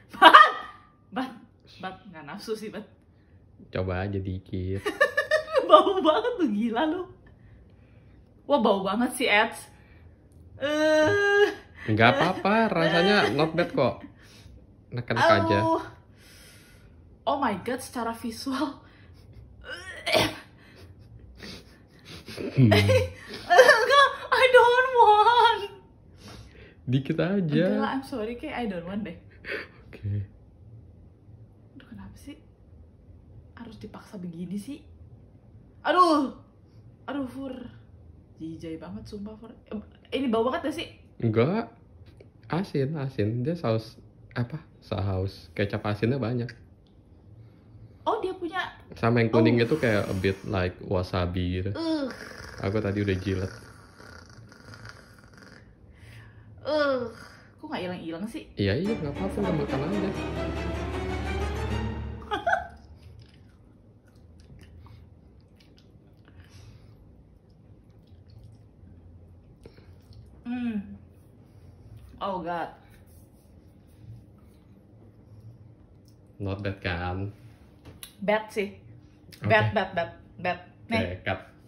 Bat, nggak nafsu sih, Bat. Coba aja dikit. Bau banget tuh, gila lu. Wah, bau banget sih, Eds. Nggak apa-apa, rasanya not bad kok. Nek-nek aja. Oh my god, secara visual. Enggak, I don't want. Dikit aja. Enggak, I'm sorry, kayak I don't want deh. Oke. Aduh, kenapa sih harus dipaksa begini sih? Aduh, Fur. Jijai banget, sumpah, Fur. Ini bau banget gak sih? Enggak. Asin. Dia saus apa? Saus kecap asinnya banyak. Oh, dia punya. Sama yang kuning itu kayak a bit like wasabi gitu. Aku tadi udah jilat. Kok nggak hilang-hilang sih? Iya, nggak apa-apa, udah makan aja. Oh god. Not bad kan? Bad sih. Okay. Bad. Nih. Cut.